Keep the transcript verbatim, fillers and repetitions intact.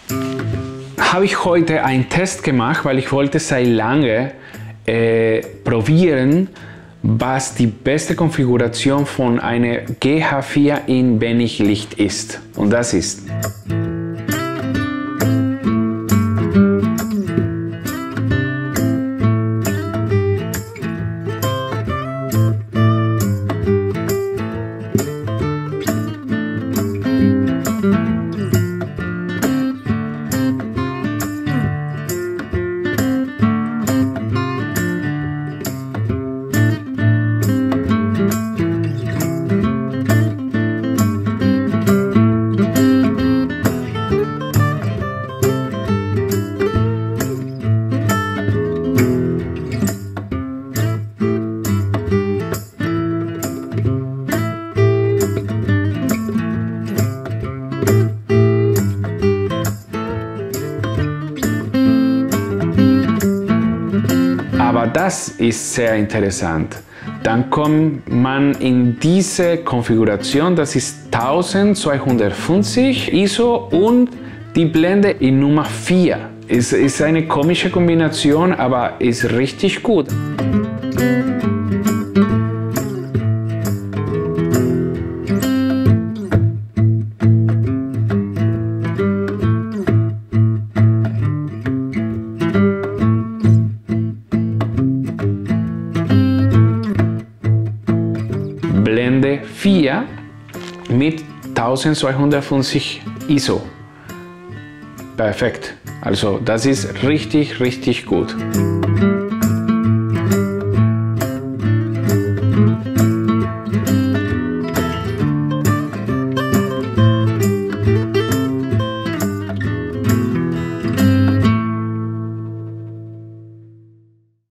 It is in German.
Habe ich heute einen Test gemacht, weil ich wollte seit lange äh, probieren, was die beste Konfiguration von einer G H vier in wenig Licht ist. Und das ist. Aber das ist sehr interessant. Dann kommt man in diese Konfiguration, das ist eintausendzweihundertfünfzig I S O und die Blende in Nummer vier. Es ist eine komische Kombination, aber ist richtig gut. Blende vier mit eintausendzweihundertfünfzig I S O. Perfekt. Also das ist richtig, richtig gut.